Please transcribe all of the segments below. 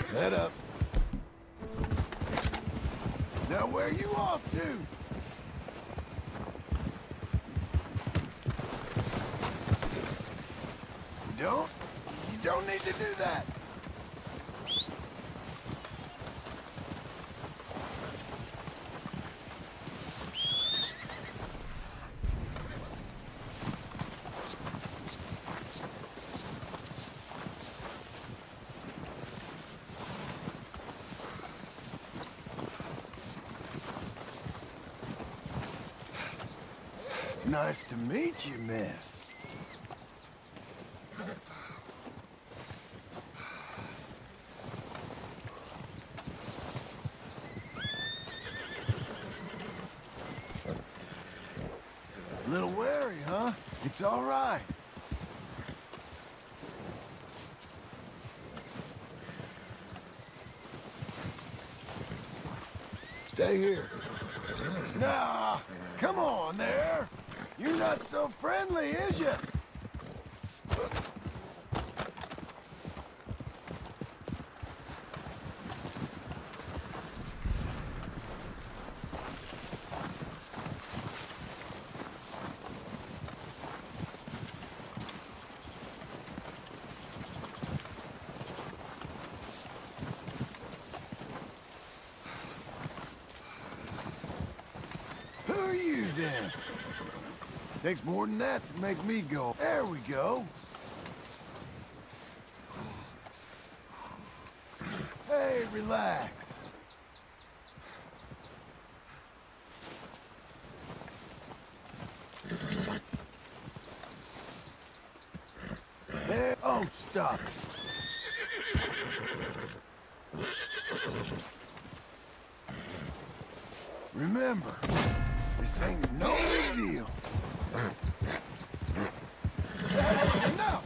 Head up. Now where are you off to? You don't need to do that. Nice to meet you, miss. A little wary, huh? It's all right. Stay here. Nah, come on there. You're not so friendly, is ya? Who are you then? Takes more than that to make me go. There we go. Hey, relax. There. Oh, stop it. Remember, this ain't no big deal. Enough!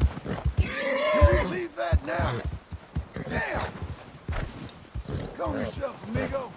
Can we leave that now? Damn! Calm yourself, amigo.